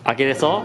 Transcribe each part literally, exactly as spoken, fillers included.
開けれそう？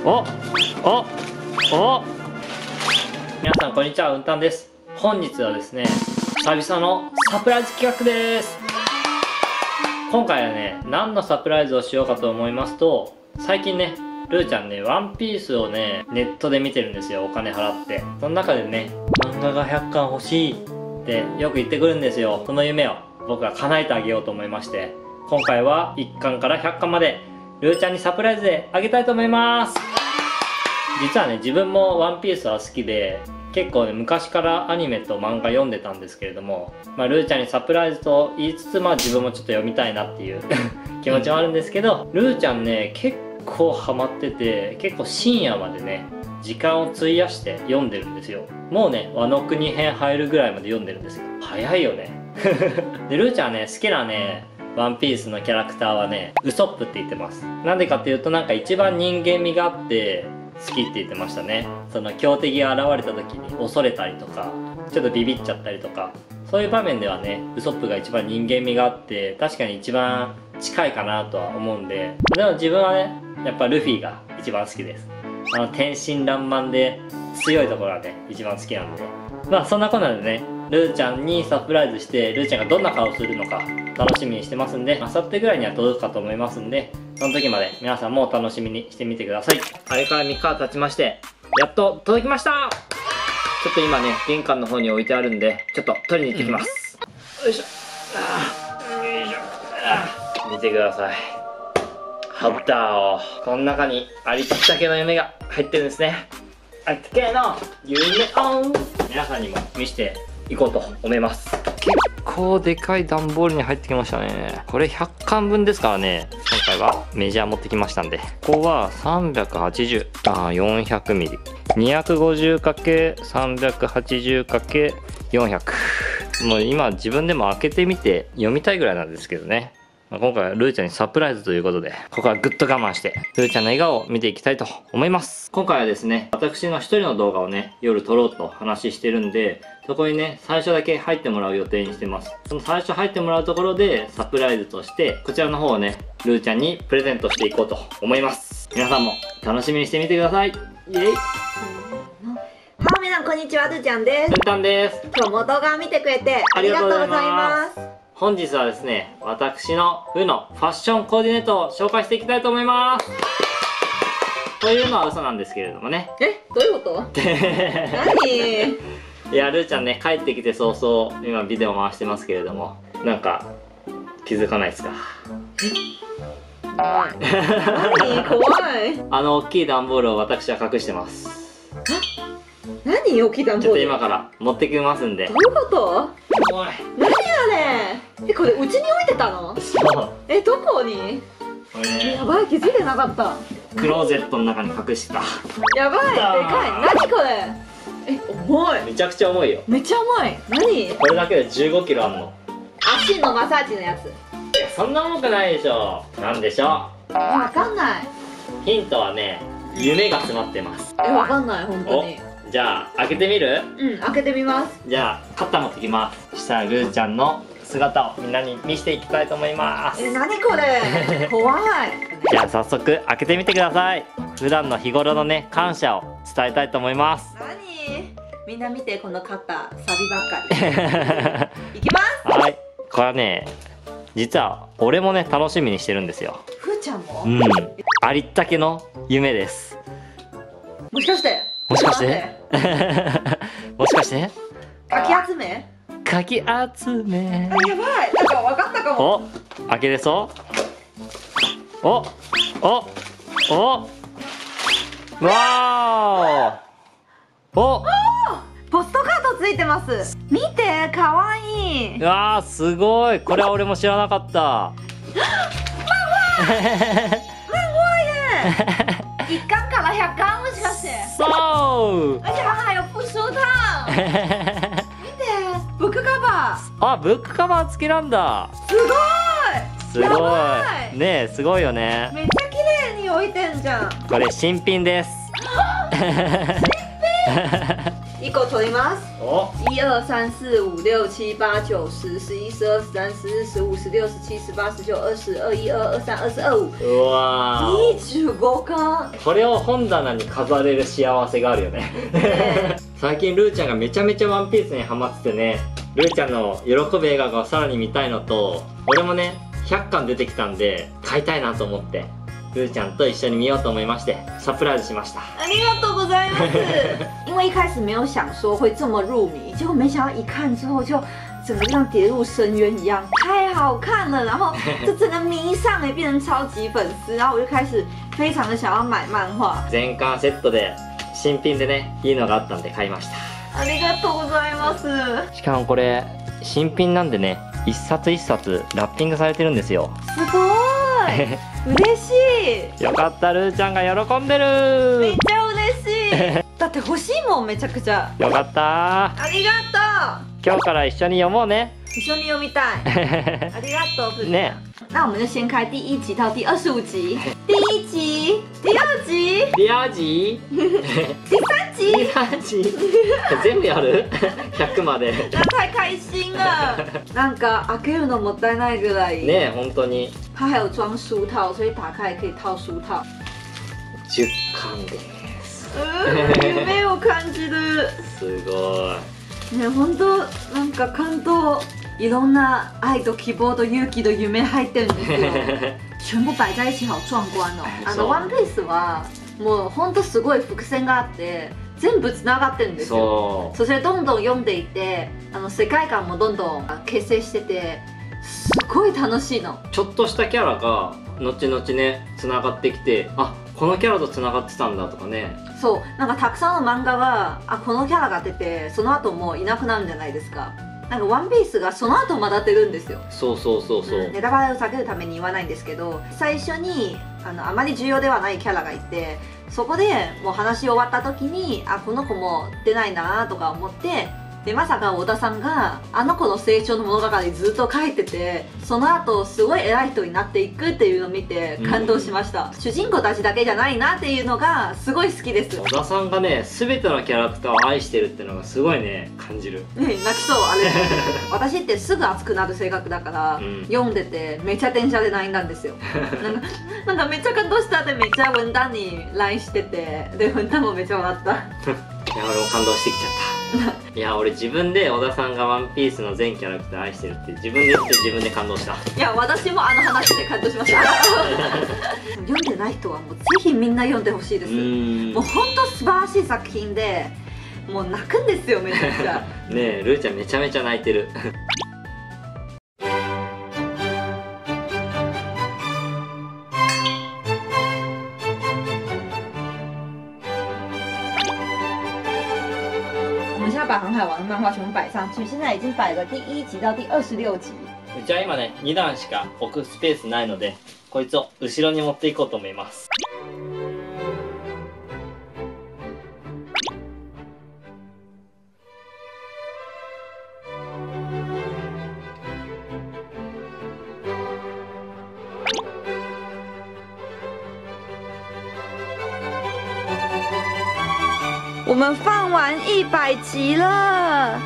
おおお皆さんこんにちは、うんたんです。本日はですね、久々のサプライズ企画です。今回はね、何のサプライズをしようかと思いますと、最近ね、ルーちゃんね、ワンピースをね、ネットで見てるんですよ、お金払って。その中でね、漫画がひゃっかん欲しいってよく言ってくるんですよ。その夢を僕は叶えてあげようと思いまして、今回はいっかんからひゃっかんまでルーちゃんにサプライズであげたいと思います。実はね、自分もワンピースは好きで、結構ね、昔からアニメと漫画読んでたんですけれども、まあ、ルーちゃんにサプライズと言いつつ、まあ自分もちょっと読みたいなっていう気持ちもあるんですけど、ルーちゃんね、結構ハマってて、結構深夜までね、時間を費やして読んでるんですよ。もうね、ワノ国編入るぐらいまで読んでるんですよ。早いよね。で、ルーちゃんね、好きなね、ワンピースのキャラクターはね、ウソップって言ってます。なんでかっていうと、なんか一番人間味があって好きって言ってましたね。その強敵が現れた時に恐れたりとか、ちょっとビビっちゃったりとか、そういう場面ではね、ウソップが一番人間味があって、確かに一番近いかなとは思うんで、でも自分はね、やっぱルフィが一番好きです。あの天真爛漫で強いところがね、一番好きなんで、まあそんなこんなでね、ルーちゃんにサプライズして、ルーちゃんがどんな顔するのか楽しみにしてますんで、あさってぐらいには届くかと思いますんで、その時まで皆さんも楽しみにしてみてください。あれからみっか経ちまして、やっと届きました。ちょっと今ね、玄関の方に置いてあるんで、ちょっと取りに行ってきます。よいしょ。あーよいしょ。あー見てください。ハッターを。この中にありったけの夢が入ってるんですね。ありったけの夢を皆さんにも見せていこうと思います。結構でかい段ボールに入ってきましたね。これひゃっかんぶんですからね。今回はメジャー持ってきましたんで、ここはさんびゃくはちじゅう、あー よんひゃくミリ、にひゃくごじゅうかけるさんびゃくはちじゅうかけるよんひゃく、もう今自分でも開けてみて読みたいぐらいなんですけどね。まあ今回はルーちゃんにサプライズということで、ここはぐっと我慢してルーちゃんの笑顔を見ていきたいと思います。今回はですね、私の一人の動画をね、夜撮ろうと話してるんで、そこにね、最初だけ入ってもらう予定にしてます。その最初入ってもらうところでサプライズとして、こちらの方をね、ルーちゃんにプレゼントしていこうと思います。皆さんも楽しみにしてみてください。イエイ。 はー皆さんこんにちは、ルーちゃんです。 ふんたんです。 今日も動画見てくれてありがとうございます。 本日はですね、私のうのファッションコーディネートを紹介していきたいと思います。というのは嘘なんですけれどもね。 え、どういうこと何？ いや、ルーちゃんね、帰ってきて早々今ビデオ回してますけれども、なんか気づかないですか？ 何？怖い。 あの大きい段ボールを私は隠してます。 何？大きい段ボールちょっと今から持ってきますんで。 どういうこと？ おい、 何あれ？え、これうちに置いてたの？ そう。 え、どこに？ これね、 やばい、気づいてなかった。 クローゼットの中に隠してた。 やばい、でかい。何これ？え、重い。 めちゃくちゃ重いよ。 めっちゃ重い。何？ これだけでじゅうごキロあんの。 足のマッサージのやつ。 いや、そんな重くないでしょ。なんでしょわかんない。 う。ヒントはね、夢が詰まってます。 え、わかんない、本当に。 じゃあ開けてみる？ うん、開けてみます。 じゃあカッター持ってきます。そしたらルーちゃんの姿をみんなに見せていきたいと思います。 え、何これ？怖い。 じゃあ早速開けてみてください。普段の日頃のね、感謝を伝えたいと思います。 何？みんな見て、このカッター、サビばっかり。いきます。 はい、これはね、実は俺もね楽しみにしてるんですよ。 ふーちゃんも？ うん、ありったけの夢です。 もしかして？ もしかしてもしかしてかき集め？ かき集め。 あ、やばい、なんか分かったかも。 お、開けれそう？おおおわーおお、 ポストカードついてます。見て、かわいい。 うわー、すごい。これは俺も知らなかった。 一巻から百巻もしかして。 そう。 而且它还有附书套。見て、ブックカバー。 あ、ブックカバー付きなんだ。 すごい。 すごやばい。ねえ、すごいよね。 めっちゃ綺麗に置いてんじゃん。 これ新品です。 い一個取ります。 お、 一二三四五六七八九十十一十二十三十四十五十六十七十八十九二十二一二二三二四二五。 うわー。 にじゅうごかん。 これを本棚に飾れる幸せがあるよね。 ね最近ルーちゃんがめちゃめちゃワンピースにハマっててね、ルーちゃんの喜ぶ笑顔がさらに見たいのと、俺もねひゃっかん出てきたんで買いたいなと思って、ルーちゃんと一緒に見ようと思いましてサプライズしました。 ありがとうございます。因为一开始没有想说会这么入迷，结果没想到一看之后就整个像跌入深渊一样，太好看了，然后就整个迷上哎，变成超级粉丝，然后我就开始非常的想要买漫画。 全巻セットで新品でねいいのがあったんで買いました。 ありがとうございます。 しかもこれ新品なんでね、一冊一冊ラッピングされてるんですよ。 すごい嬉しい。 よかった、ルーちゃんが喜んでめっる。 ちゃ嬉しい。だって欲しいもん、めちゃくちゃ。 よかった。 ありがとう。 今日から一緒に読もうね。 一緒に読みたい。ありがとう。 ね。 那我们就先开第一集到第二十五集。第一集、第二集、 リアジ第三集。 リアジ全部やるひゃくまで。 那太开心了。なんか開けるのもったいないぐらい。 ねえ、本当に。 它还有装书套，所以打开也可以套书套。 じゅっかんです。 夢を感じる。 すごい。 ね、本当なんか感動。いろんな愛と希望と勇気と夢入ってるんですよ。全部摆在一起好壮观哦。あのワンピースはもう本当すごい伏線があって全部つながってるんですよ。そしてどんどん読んでいて、あの世界観もどんどん結成しててすごい楽しいの。 ちょっとしたキャラが後々ねつながってきて、あ、このキャラとつながってたんだとかね。 そう、なんかたくさんの漫画はあこのキャラが出てその後もういなくなるんじゃないですか。なんかワンピースがその後まだ出るんですよ。 そうそうそうそう、うん、 ネタバレを避けるために言わないんですけど、最初にあのあまり重要ではないキャラがいて、そこでもう話し終わった時にあこの子も出ないなとか思って、でまさか小田さんがあの子の成長の物語ずっと書いてて、その後すごい偉い人になっていくっていうのを見て感動しました、うん、主人公たちだけじゃないなっていうのがすごい好きです。 小田さんがね全てのキャラクターを愛してるっていうのがすごいね感じる。ね、 泣きそうあれ私ってすぐ熱くなる性格だから、うん、読んでてめっちゃ電車で泣いたんですよ。なんかなんかめっちゃ感動したってめっちゃ文旦に ライン してて、で文旦もめっちゃ笑った。いや俺も感動してきちゃった。いや俺自分で小田さんがワンピースの全キャラクター愛してるって自分で言って自分で感動した。いや私もあの話で感動しました。読んでない人はもうぜひみんな読んでほしいです。もう本当素晴らしい作品で、もう泣くんですよめちゃくちゃ。ねえルーちゃんめちゃめちゃ泣いてる。 我们现在把航海王的漫画全部摆上去，现在已经摆了第一集到第二十六集。 うちは今ねにだんしか置くスペースないので、こいつを後ろに持っていこうと思います。 我们放完一百集了，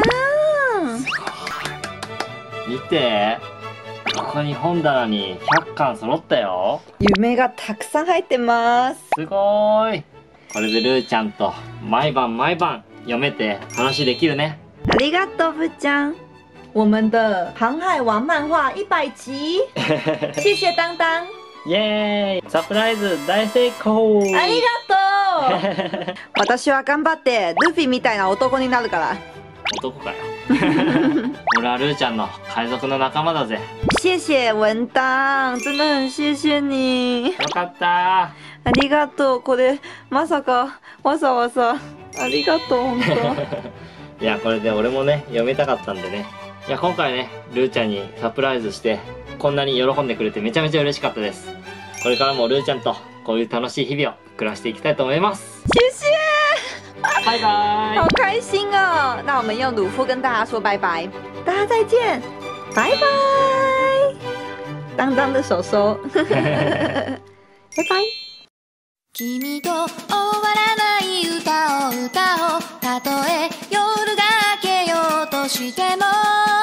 見て、ここに本棚にひゃっかん揃ったよ。 夢がたくさん入ってます。 すごーい。これでルーちゃんと毎晩毎晩読めて話できるね。 ありがとうぶちゃん。我们的航海王漫画一百集，谢谢当当。 イエーイ、サプライズ大成功。 ありがとう。私は頑張ってルフィみたいな男になるから。 男かよ。俺はルーちゃんの海賊の仲間だぜ。 謝謝文当，真的很謝謝你。 よかった。 ありがとう。これまさかわざわざありがとう本当。いやこれで俺もね読みたかったんでね。いや今回ねルーちゃんにサプライズしてこんなに喜んでくれてめちゃめちゃ嬉しかったです。これからもルーちゃんとこういう楽しい日々を暮らしていきたいと思います。 謝謝。 拜拜。 好开心哦！那我们用鲁夫跟大家说拜拜，大家再见，拜拜。当当的手手，拜拜。君と終わらない歌を歌おう、たとえしても